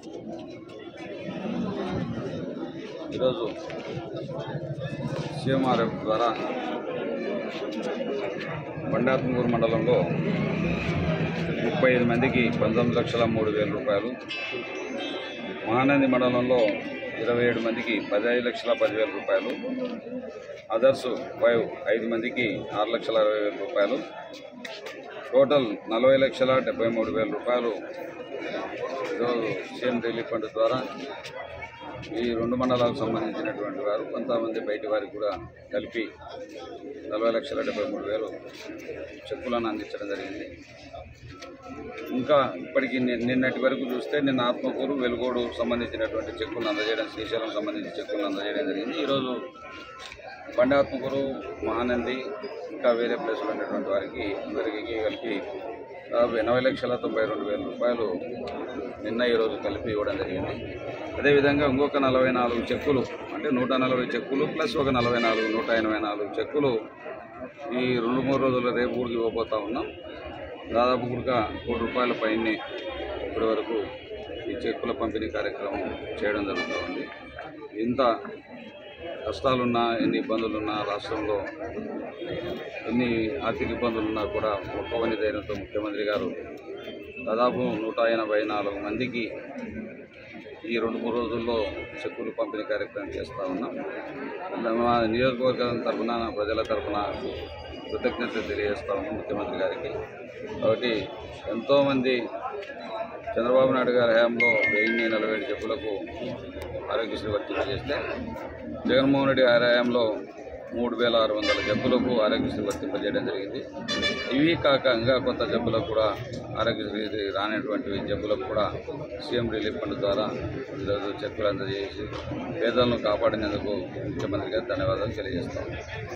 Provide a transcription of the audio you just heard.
ఈరోజు సీఎంఆర్ఎఫ్ ద్వారా బండాత్మూరు మండలంలో 35 మందికి 19,03,000 రూపాయలు, మహానంది మండలంలో 27 మందికి 15,10,000 రూపాయలు, అదర్స్ 5 మందికి 6,60,000 రూపాయలు, టోటల్ 40,73,000 రూపాయలు ఈరోజు సీఎం రిలీఫ్ ఫండ్ ద్వారా ఈ 2 మండలాలకు సంబంధించినటువంటి వారు కొంతమంది బయటి వారికి కూడా కలిపి 40,73,000 చెక్కులను అందించడం జరిగింది. ఇంకా ఇప్పటికీ నిన్నటి వరకు చూస్తే నిన్న ఆత్మకూరు, వెలుగోడు సంబంధించినటువంటి చెక్కులను అందజేయడం, శ్రీశైలం సంబంధించిన చెక్కులను అందజేయడం జరిగింది. ఈరోజు బండి ఆత్మకూరు, మహానంది ఇంకా వేరే ప్లేసులు ఉన్నటువంటి వారికి అందరికీ కలిపి 80,92,000 రూపాయలు నిన్న ఈరోజు కలిపి ఇవ్వడం జరిగింది. అదేవిధంగా ఇంకొక 44 చెక్కులు, అంటే 140 చెక్కులు ప్లస్ ఒక 44 184 చెక్కులు ఈ 2-3 రోజుల రేపు కూడా ఇవ్వబోతా ఉన్నాం. దాదాపు కూడా ₹1 కోటి పైనే ఇప్పటి వరకు ఈ చెక్కుల పంపిణీ కార్యక్రమం చేయడం జరుగుతూ ఉంది. ఇంత కష్టాలున్నా, ఎన్ని ఇబ్బందులున్నా, రాష్ట్రంలో ఎన్ని ఆర్థిక ఇబ్బందులున్నా కూడా ఒక్కవని ధైర్యంతో ముఖ్యమంత్రి గారు దాదాపు 184 మందికి ఈ 2-3 రోజుల్లో చెక్కులు పంపిణీ కార్యక్రమం చేస్తూ ఉన్నాం. మా నియోజకవర్గం తరఫున, ప్రజల తరఫున కృతజ్ఞత తెలియజేస్తా ఉన్నాం ముఖ్యమంత్రి గారికి. కాబట్టి ఎంతోమంది చంద్రబాబు నాయుడు గారి హయాంలో 1047 చెక్కులకు ఆరోగ్యశ్రీ వర్తింపజేస్తే జగన్మోహన్ రెడ్డి గారి హయాంలో 3,600 జబ్బులకు ఆరోగ్యశ్రీ వర్తింపజేయడం జరిగింది. ఇవి కాక ఇంకా కొంత జబ్బులకు కూడా ఆరోగ్యశ్రీ రానటువంటి జబ్బులకు కూడా సీఎం రిలీఫ్ ఫండ్ ద్వారా ఈరోజు చెక్కులు అందజేసి పేదలను కాపాడినందుకు ముఖ్యమంత్రి గారు ధన్యవాదాలు తెలియజేస్తాం.